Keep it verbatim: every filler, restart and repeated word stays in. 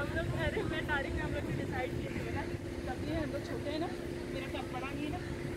हम लोग अरे मैं तारीख में हम लोग ने डिसाइड किए थे ना, तब ये हम लोग छोटे हैं ना, मेरा टब बड़ा नहीं है ना,